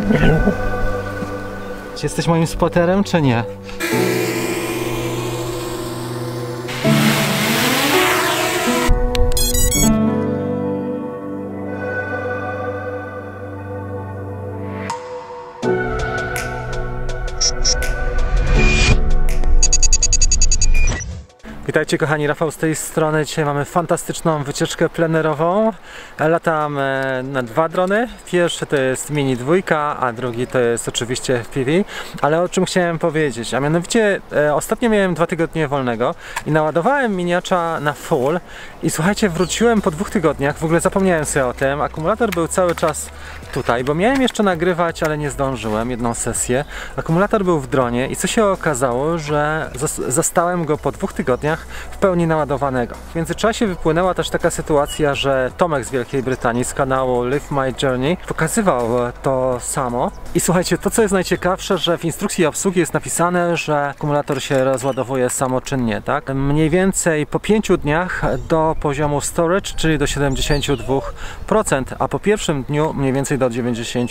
Czy jesteś moim spoterem, czy nie? Witajcie kochani, Rafał z tej strony. Dzisiaj mamy fantastyczną wycieczkę plenerową. Latam na dwa drony. Pierwszy to jest Mini 2, a drugi to jest oczywiście FPV. Ale o czym chciałem powiedzieć? A mianowicie ostatnio miałem 2 tygodnie wolnego i naładowałem miniacza na full. I słuchajcie, wróciłem po 2 tygodniach, w ogóle zapomniałem sobie o tym. Akumulator był cały czas tutaj, bo miałem jeszcze nagrywać, ale nie zdążyłem, jedną sesję. Akumulator był w dronie i co się okazało, że zastałem go po 2 tygodniach w pełni naładowanego. W międzyczasie wypłynęła też taka sytuacja, że Tomek z Wielkiej Brytanii z kanału Live My Journey pokazywał to samo. I słuchajcie, to co jest najciekawsze, że w instrukcji obsługi jest napisane, że akumulator się rozładowuje samoczynnie, tak? Mniej więcej po 5 dniach do poziomu storage, czyli do 72%, a po pierwszym dniu mniej więcej do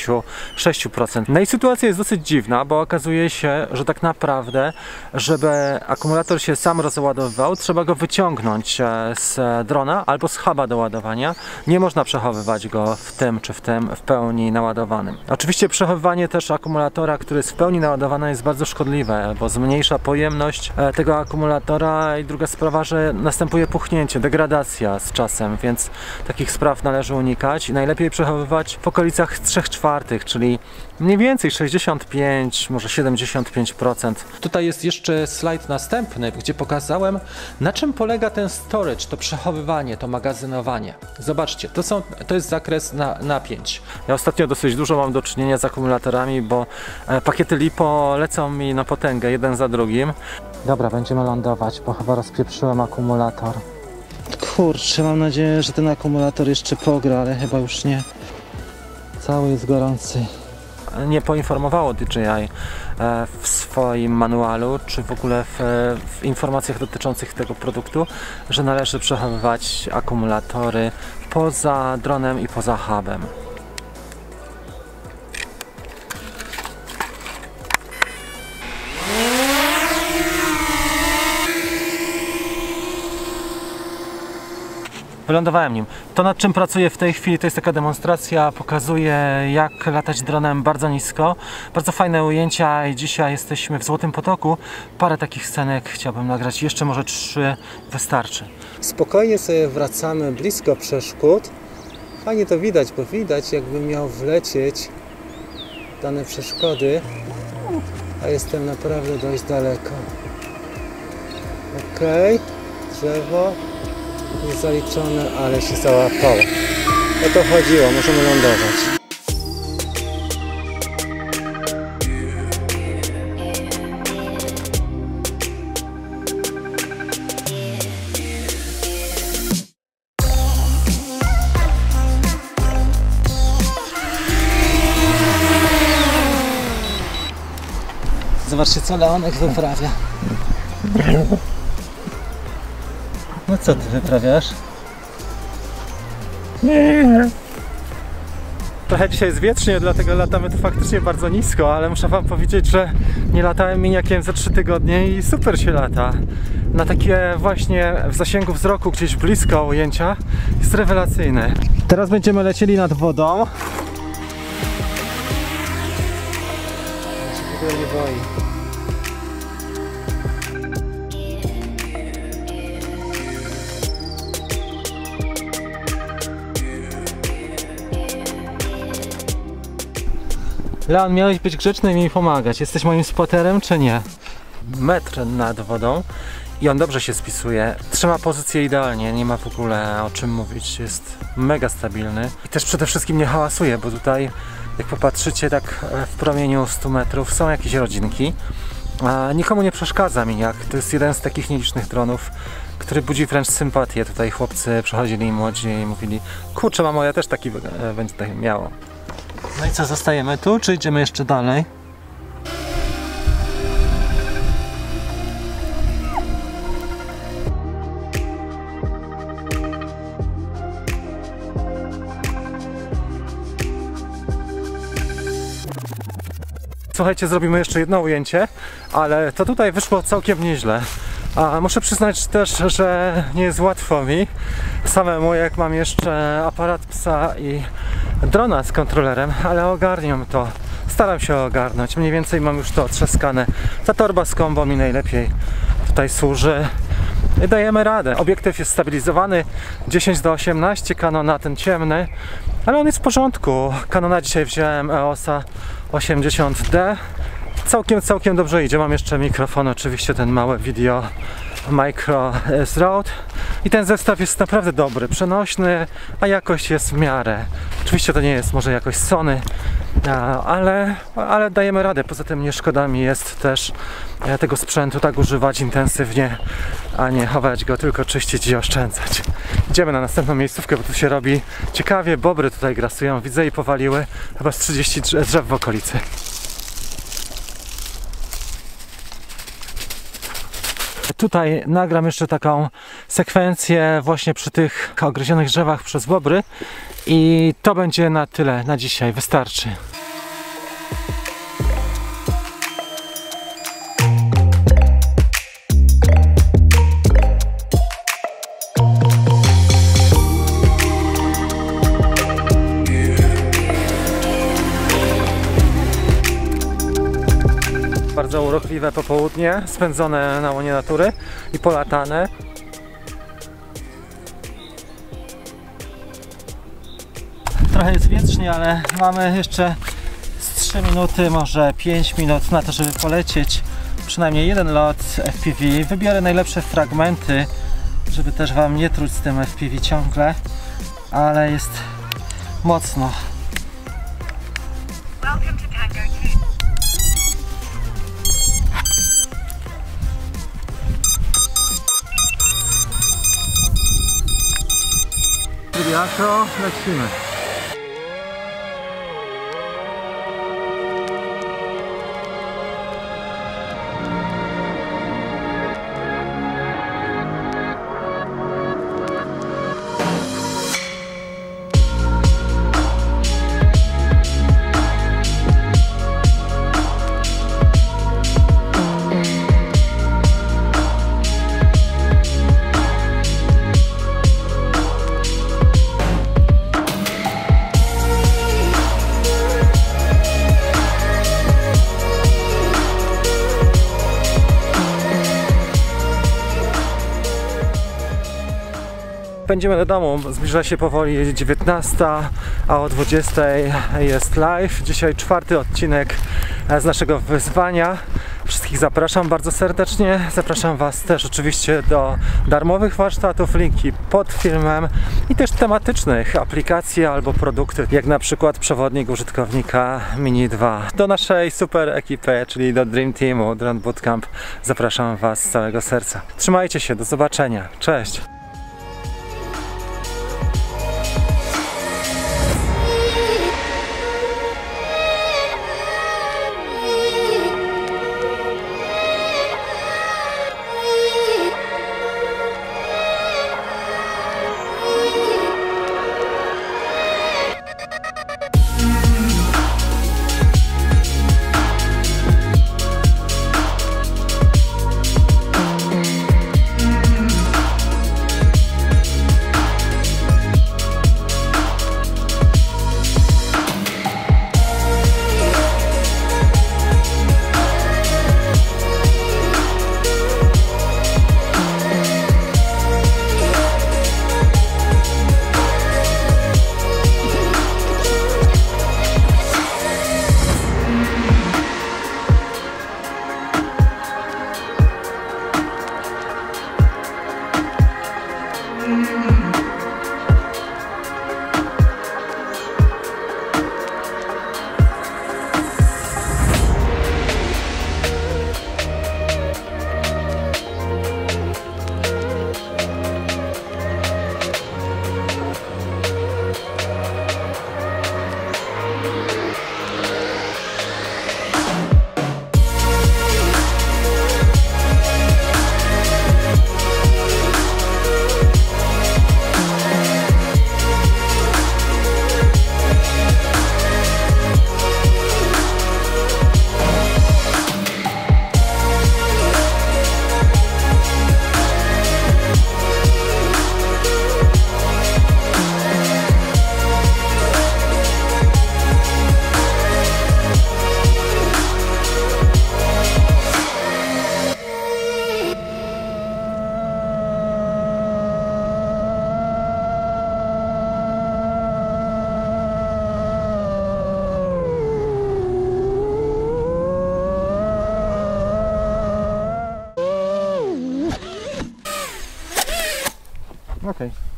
96%. No i sytuacja jest dosyć dziwna, bo okazuje się, że tak naprawdę, żeby akumulator się sam rozładowywał, trzeba go wyciągnąć z drona albo z huba do ładowania. Nie można przechowywać go w tym czy w tym w pełni naładowanym. Oczywiście przechowywanie też akumulatora, który jest w pełni naładowany, jest bardzo szkodliwe, bo zmniejsza pojemność tego akumulatora i druga sprawa, że następuje puchnięcie, degradacja z czasem, więc takich spraw należy unikać i najlepiej przechowywać w okolicach 3/4, czyli mniej więcej 65, może 75%. Tutaj jest jeszcze slajd następny, gdzie pokazałem, na czym polega ten storage, to przechowywanie, to magazynowanie. Zobaczcie, to jest zakres napięć. Ja ostatnio dosyć dużo mam do czynienia z akumulatorami, bo pakiety LiPo lecą mi na potęgę, jeden za drugim. Dobra, będziemy lądować, bo chyba rozpieprzyłem akumulator. Kurczę, mam nadzieję, że ten akumulator jeszcze pogra, ale chyba już nie. Cały jest gorący. Nie poinformowało DJI w swoim manualu, czy w ogóle w informacjach dotyczących tego produktu, że należy przechowywać akumulatory poza dronem i poza hubem. Wylądowałem nim. To, nad czym pracuję w tej chwili, to jest taka demonstracja, pokazuje, jak latać dronem bardzo nisko. Bardzo fajne ujęcia i dzisiaj jesteśmy w Złotym Potoku. Parę takich scenek chciałbym nagrać, jeszcze może 3 wystarczy. Spokojnie sobie wracamy blisko przeszkód. Fajnie to widać, bo widać, jakby miał wlecieć dane przeszkody, a jestem naprawdę dość daleko. Ok, drzewo. Jest zaliczone, ale się załapało. O to chodziło, możemy lądować. Zobaczcie, co Leonek wyprawia. No co ty wyprawiasz? Trochę dzisiaj jest wietrznie, dlatego latamy tu faktycznie bardzo nisko, ale muszę wam powiedzieć, że nie latałem miniakiem za 3 tygodnie i super się lata. Na takie właśnie w zasięgu wzroku, gdzieś blisko ujęcia, jest rewelacyjne. Teraz będziemy lecieli nad wodą. Ja się w ogóle nie boi. Leon, miałeś być grzeczny i mi pomagać. Jesteś moim spoterem, czy nie? Metr nad wodą i on dobrze się spisuje. Trzyma pozycję idealnie, nie ma w ogóle o czym mówić. Jest mega stabilny i też przede wszystkim nie hałasuje, bo tutaj, jak popatrzycie tak w promieniu 100 metrów, są jakieś rodzinki. A nikomu nie przeszkadza miniak. To jest jeden z takich nielicznych dronów, który budzi wręcz sympatię. Tutaj chłopcy przychodzili młodzi i mówili: kurczę mamo, ja też taki będę miało. No i co, zostajemy tu, czy idziemy jeszcze dalej? Słuchajcie, zrobimy jeszcze jedno ujęcie, ale to tutaj wyszło całkiem nieźle. A muszę przyznać też, że nie jest łatwo mi samemu, jak mam jeszcze aparat psa i drona z kontrolerem, ale ogarniam to. Staram się ogarnąć. Mniej więcej mam już to otrzaskane. Ta torba z combo mi najlepiej tutaj służy. Dajemy radę. Obiektyw jest stabilizowany 10:18, Canona ten ciemny, ale on jest w porządku. Canona dzisiaj wziąłem EOS-a 80D. Całkiem dobrze idzie. Mam jeszcze mikrofon, oczywiście ten mały video Micro S Rode i ten zestaw jest naprawdę dobry, przenośny, a jakość jest w miarę. Oczywiście to nie jest może jakość Sony, ale dajemy radę. Poza tym nie szkoda mi jest też tego sprzętu tak używać intensywnie, a nie chować go, tylko czyścić i oszczędzać. Idziemy na następną miejscówkę, bo tu się robi ciekawie. Bobry tutaj grasują, widzę, i powaliły chyba z 30 drzew w okolicy. Tutaj nagram jeszcze taką sekwencję właśnie przy tych ogryzionych drzewach przez bobry i to będzie na tyle na dzisiaj, wystarczy. Bardzo urokliwe popołudnie, spędzone na łonie natury i polatane. Trochę jest wietrznie, ale mamy jeszcze z 3 minuty, może 5 minut na to, żeby polecieć. Przynajmniej jeden lot FPV. Wybiorę najlepsze fragmenty, żeby też Wam nie truć z tym FPV ciągle, ale jest mocno. Akro, lecimy. Pędzimy do domu, zbliża się powoli 19, a o 20 jest live. Dzisiaj 4. odcinek z naszego wyzwania. Wszystkich zapraszam bardzo serdecznie. Zapraszam Was też oczywiście do darmowych warsztatów, linki pod filmem i też tematycznych aplikacji albo produktów, jak na przykład przewodnik użytkownika Mini 2. Do naszej super ekipy, czyli do Dream Teamu Drone Bootcamp, zapraszam Was z całego serca. Trzymajcie się, do zobaczenia. Cześć! okej.